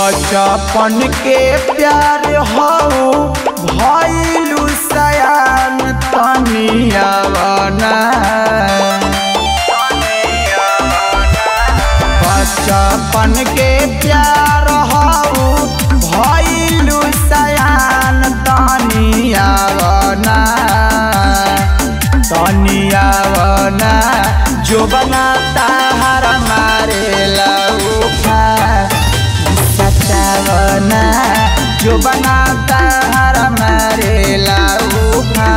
बचपन के प्यार हो भइलू सयान तनियावना। बचपन के प्यार हो भइलू सयान तनियावना। तनियावना जो बनाता हर मारे लौका सतावना। जो बनाता हर मारे लौका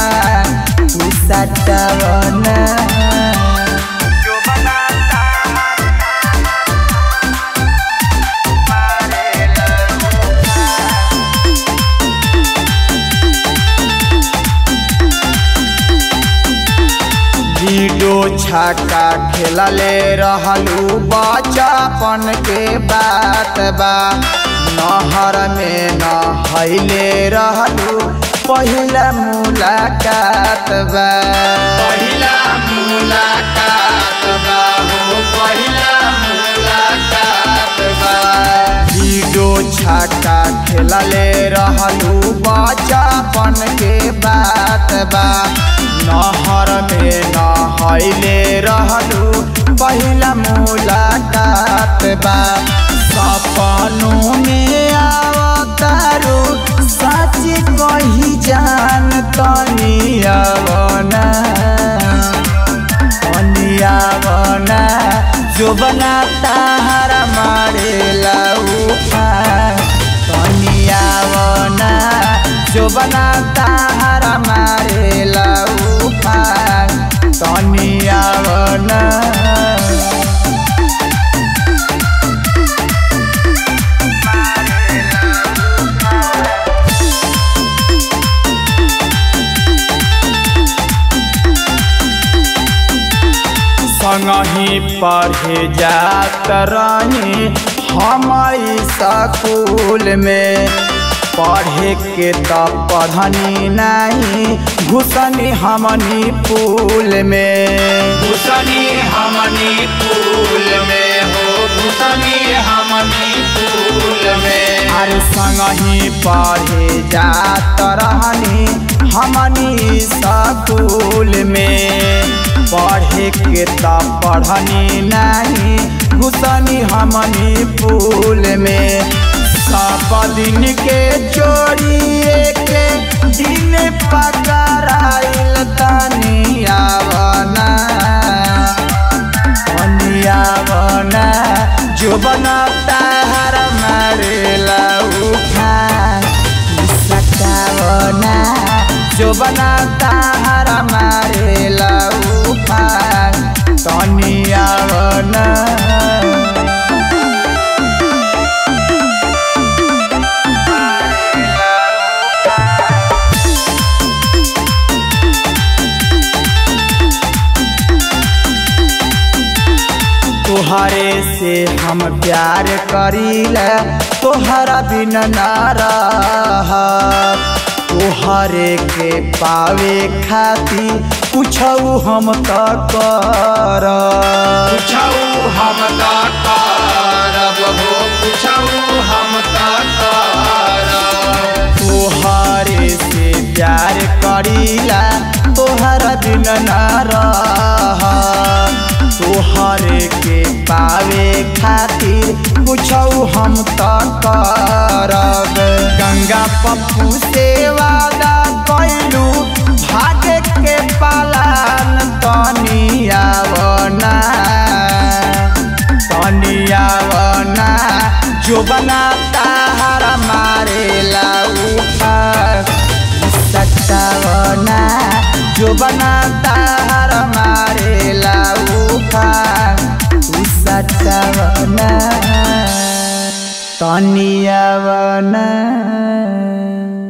सतावना। लूडो छक्का खेलले रहलू बचपन के बात बा। नहर में नहैले रहलू पहिला मुलाकात बा। पहिला मुलाकात बा हो पहिला मुलाकात बा। लूडो छक्का खेलले रहलू बचपन के बात बा। नहर में नहैले रहलू पहिला मुलाकात बा। सपनों में आवतारू सच कही जान तनियावना। तनियावना जो बनाता हर मारे लौका। तनियावना जो बनाता हर मारे लौका। तनियावना संगही पढ़े जात रही हम स्कूल में। पढ़े के तो पढ़नी नहीं घुसनी हमनी पुल में। घुसनी हमनी पुल में हो घुसनी हमनी पुल में। अरे संगही पढ़े जात रहनी हमनी स्कूल में। पढ़े के तो पढ़नी नहीं घुसनी हमनी पुल में। सब दिन के चोरिए के दिन पकड़ाइल तनियावना। तनियावना जो बनाता हर मारे लौका सतावना। जो बनाता हर मारे लौका तनियावना। तोहरे से हम प्यार करीला तोहरा बिना ना रहब। तोहरे के पावे खातिर पूछऊ हम तो करब। पूछऊ हम तो करब हो पूछऊ हम तो करब। तोहरे से प्यार करीला तोहरा बिना ना रहब। तोहरे के पावे खातिर पूछऊ हम तो करब। गंगा पप्पू से वादा कैलू भागे के पालन तनियावना। तनियावना जो बनाता हर मारे लौका सतावना। जो बनाता हर मारे लौका सतावना। तनियावना।